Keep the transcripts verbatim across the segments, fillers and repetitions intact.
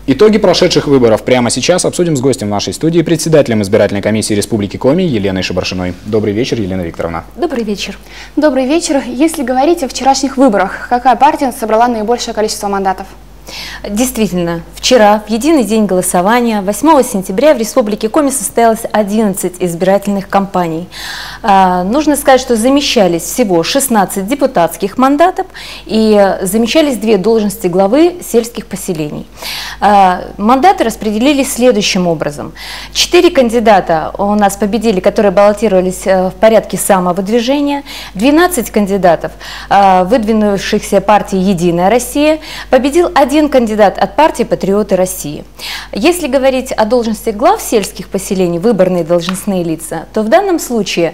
Итоги прошедших выборов прямо сейчас обсудим с гостем нашей студии, председателем избирательной комиссии Республики Коми Еленой Шабаршиной. Добрый вечер, Елена Викторовна. Добрый вечер. Добрый вечер. Если говорить о вчерашних выборах, какая партия собрала наибольшее количество мандатов? Действительно, вчера, в единый день голосования, восьмого сентября, в Республике Коми состоялось одиннадцать избирательных кампаний. А, нужно сказать, что замещались всего шестнадцать депутатских мандатов и замещались две должности главы сельских поселений. А, мандаты распределились следующим образом. Четыре кандидата у нас победили, которые баллотировались в порядке самовыдвижения. двенадцать кандидатов, выдвинувшихся партии «Единая Россия», победил один кандидат от партии «Патриоты России». Если говорить о должности глав сельских поселений, выборные должностные лица, то в данном случае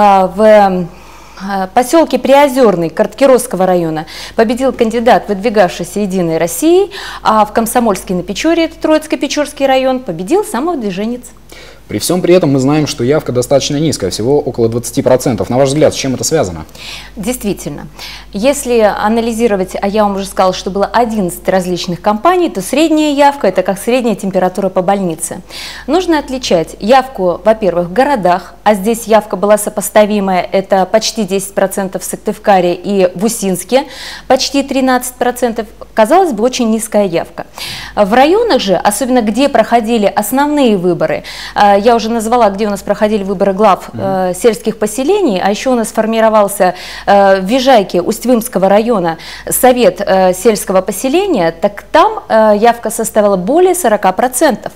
в поселке Приозерный Карткиросского района победил кандидат, выдвигавшийся «Единой Россией», а в Комсомольске на Печоре, это Троицко-Печорский район, победил самовыдвиженец. При всем при этом мы знаем, что явка достаточно низкая, всего около двадцати процентов. На ваш взгляд, с чем это связано? Действительно. Если анализировать, а я вам уже сказала, что было одиннадцать различных кампаний, то средняя явка – это как средняя температура по больнице. Нужно отличать явку, во-первых, в городах, а здесь явка была сопоставимая, это почти десять процентов в Сыктывкаре и в Усинске, почти тринадцать процентов. Казалось бы, очень низкая явка. В районах же, особенно где проходили основные выборы, я уже назвала, где у нас проходили выборы глав э, сельских поселений, а еще у нас формировался э, в Вижайке Усть-Вымского района совет э, сельского поселения, так там э, явка составила более сорока процентов.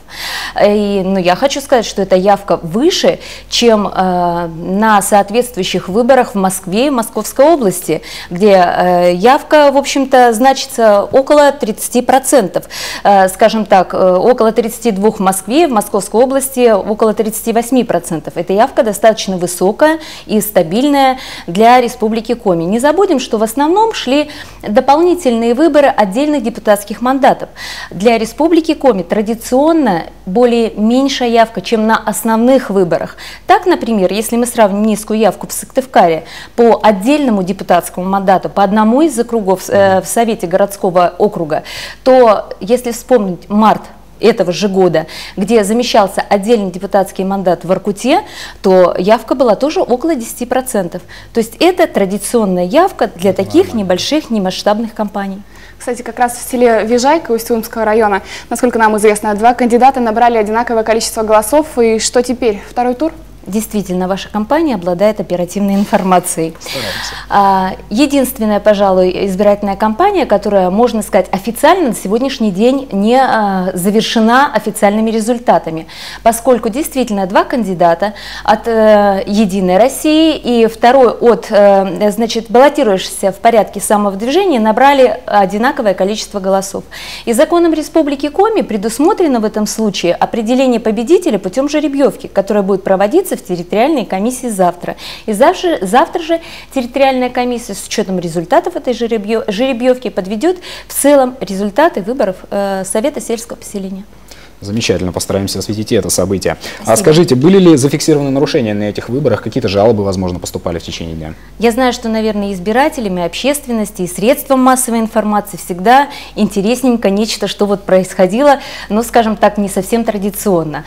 И, ну, я хочу сказать, что эта явка выше, чем э, на соответствующих выборах в Москве и Московской области, где э, явка, в общем-то, значится около тридцати процентов. Э, скажем так, э, около тридцати двух в Москве, в Московской области около тридцати восьми процентов. Эта явка достаточно высокая и стабильная для Республики Коми. Не забудем, что в основном шли дополнительные выборы отдельных депутатских мандатов. Для Республики Коми традиционно более меньшая явка, чем на основных выборах. Так, например, если мы сравним низкую явку в Сыктывкаре по отдельному депутатскому мандату, по одному из округов э, в Совете городского округа, то если вспомнить март этого же года, где замещался отдельный депутатский мандат в Воркуте, то явка была тоже около десяти процентов. То есть это традиционная явка для таких небольших, немасштабных кампаний. Кстати, как раз в селе Вижайка Усть-Вымского района, насколько нам известно, два кандидата набрали одинаковое количество голосов. И что теперь? Второй тур? Действительно, ваша компания обладает оперативной информацией. Стараемся. Единственная, пожалуй, избирательная кампания, которая, можно сказать, официально на сегодняшний день не завершена официальными результатами, поскольку действительно два кандидата от «Единой России» и второй от, значит, баллотирующихся в порядке самовыдвижения набрали одинаковое количество голосов. И законом Республики Коми предусмотрено в этом случае определение победителя путем жеребьевки, которая будет проводиться в территориальной комиссии завтра. И завтра, завтра же территориальная комиссия с учетом результатов этой жеребьевки подведет в целом результаты выборов э, Совета сельского поселения. Замечательно, постараемся осветить это событие. Спасибо. А скажите, были ли зафиксированы нарушения на этих выборах? Какие-то жалобы, возможно, поступали в течение дня? Я знаю, что, наверное, избирателями, общественности и средствам массовой информации всегда интересненько нечто, что вот происходило, ну, скажем так, не совсем традиционно.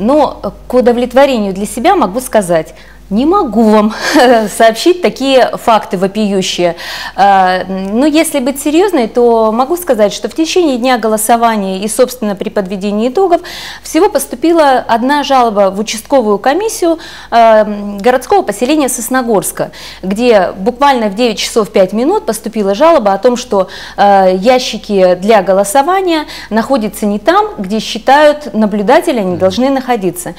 Но к удовлетворению для себя могу сказать: не могу вам сообщить такие факты вопиющие. Но если быть серьезной, то могу сказать, что в течение дня голосования и, собственно, при подведении итогов всего поступила одна жалоба в участковую комиссию городского поселения Сосногорска, где буквально в девять часов пять минут поступила жалоба о том, что ящики для голосования находятся не там, где считают наблюдатели, они должны находиться.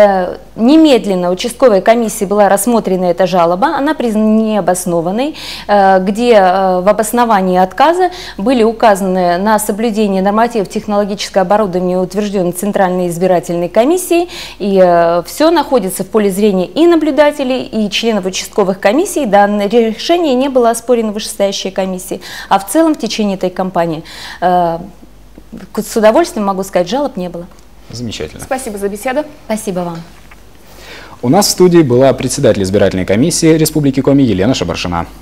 Немедленно участковая комиссия была рассмотрена эта жалоба, она признана необоснованной, где в обосновании отказа были указаны на соблюдение нормативов технологического оборудования, утвержденной Центральной избирательной комиссией, и все находится в поле зрения и наблюдателей, и членов участковых комиссий. Данное решение не было оспорено вышестоящей комиссией, а в целом в течение этой кампании, с удовольствием могу сказать, жалоб не было. Замечательно. Спасибо за беседу. Спасибо вам. У нас в студии была председатель избирательной комиссии Республики Коми Елена Шабаршина.